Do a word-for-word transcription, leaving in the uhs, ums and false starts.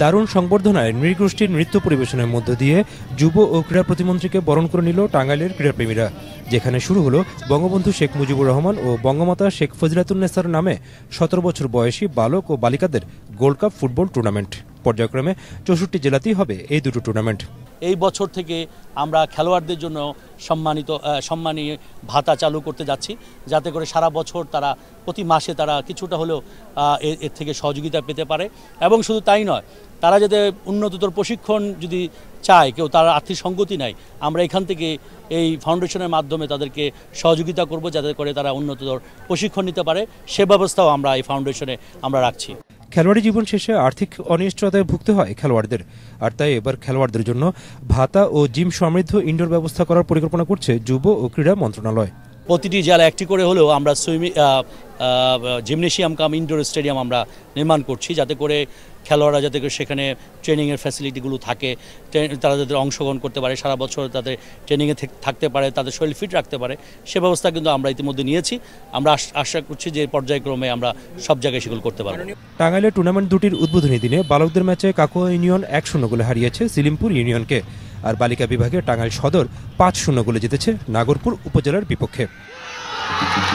দারুণ সংবর্ধনায় নৃগোষ্ঠীর নৃত্য পরিবেশনের মধ্য দিয়ে যুব ও ক্রীড়া প্রতিমন্ত্রীকে বরণ করে নিল টাঙ্গাইলের ক্রীড়াপ্রেমীরা, যেখানে শুরু হলো বঙ্গবন্ধু শেখ মুজিবুর রহমান ও বঙ্গমাতা শেখ ফজিলাতুন্নেসার নামে সতেরো বছর বয়সী বালক ও বালিকাদের গোল্ড কাপ ফুটবল টুর্নামেন্ট। পর্যায়ক্রমে চৌষট্টি জেলাতেই হবে এই দুটো টুর্নামেন্ট। এই বছর থেকে আমরা খেলোয়াড়দের জন্য সম্মানিত সম্মানী ভাতা চালু করতে যাচ্ছি, যাতে করে সারা বছর তারা প্রতি মাসে তারা কিছুটা হলেও এর থেকে সহযোগিতা পেতে পারে। এবং শুধু তাই নয়, তারা যাতে উন্নততর প্রশিক্ষণ যদি চায়, কেউ তার আর্থিক সঙ্গতি নাই, আমরা এখান থেকে এই ফাউন্ডেশনের মাধ্যমে তাদেরকে সহযোগিতা করব, যাতে করে তারা উন্নততর প্রশিক্ষণ নিতে পারে। সে ব্যবস্থাও আমরা এই ফাউন্ডেশনে আমরা রাখছি। খেলোয়াড়ি জীবন শেষে আর্থিক অনিশ্চয়তায় ভুগতে হয় খেলোয়াড়দের, আর তাই এবার খেলোয়াড়দের জন্য ভাতা ও জিম সমৃদ্ধ ইনডোর ব্যবস্থা করার পরিকল্পনা করছে যুব ও ক্রীড়া মন্ত্রণালয়। প্রতিটি জেলা একটি করে হলেও আমরা swimming gymnasium cum indoor stadium আমরা নির্মাণ করছি, যাতে করে খেলোয়াড়রা যাতে করে সেখানে ট্রেনিংয়ের ফ্যাসিলিটিগুলো থাকে, তারা যাতে অংশগ্রহণ করতে পারে, সারা বছর তাদের ট্রেনিংয়ে থাকতে পারে, তাদের শরীর ফিট রাখতে পারে, সে ব্যবস্থা কিন্তু আমরা ইতিমধ্যে নিয়েছি। আমরা আশা করছি যে পর্যায়ক্রমে আমরা সব জায়গায় সেগুলো করতে পারব। টাঙ্গাইলে টুর্নামেন্ট দুটির উদ্বোধনী দিনে বালকদের ম্যাচে কাকুয়া ইউনিয়ন এক শূন্য গোলে হারিয়েছে সিলিমপুর ইউনিয়নকে, আর বালিকা বিভাগে টাঙ্গাইল সদর পাঁচ শূন্য গোলে জিতেছে নাগরপুর উপজেলার বিপক্ষে।